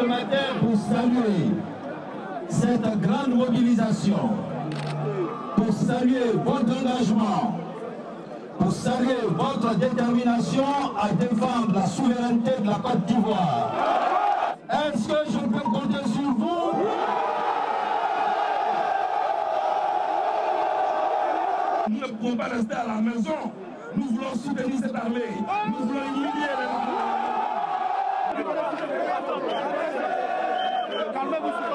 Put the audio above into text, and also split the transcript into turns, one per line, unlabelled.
ce matin pour saluer cette grande mobilisation, pour saluer votre engagement, pour saluer votre détermination à défendre la souveraineté de la Côte d'Ivoire. Est-ce que je peux compter sur vous?
Nous ne pouvons pas rester à la maison. Nous voulons soutenir cette armée. Nous voulons humilier les... Calmez-vous.